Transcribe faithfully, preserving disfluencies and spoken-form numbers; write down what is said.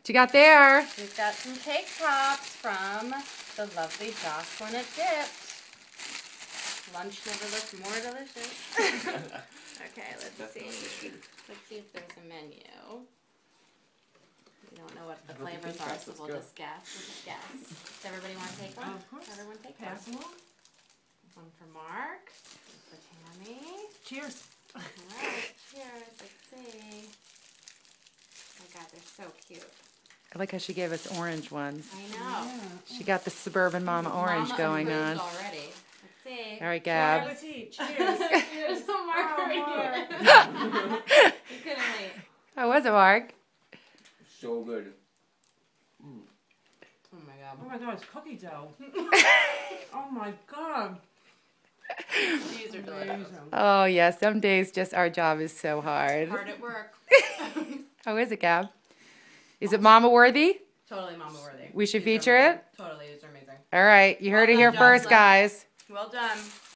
What you got there? We've got some cake tops from the lovely Jocelyn at Dipped. Lunch never looked more delicious. Okay, let's see. Let's see if there's a menu. We don't know what the flavors are, so we'll just guess. We'll just guess. Does everybody want to take one? Of course. Everyone take Pass one. them on. One for Mark. One for Tammy. Cheers. Alright, cheers. Let's see. Oh god, they're so cute. I like how she gave us orange ones. I know. She got the Suburban Mama orange Mama going approved on. already. Let's see. All right, Bon Gab. appetit. Cheers. There's a Mark Oh, right Mark. here. You couldn't wait. How was it, Mark? So good. Oh my god. Oh my god, it's cookie dough. Oh my god. These are delicious. Oh, yeah. Some days just our job is so hard. Hard at work. How is it, Gab? Is it Mama worthy? Totally mama worthy. We should These are feature amazing. it? Totally, these are amazing. All right. You heard it Well here done, first, Jocelyn. guys. Well done.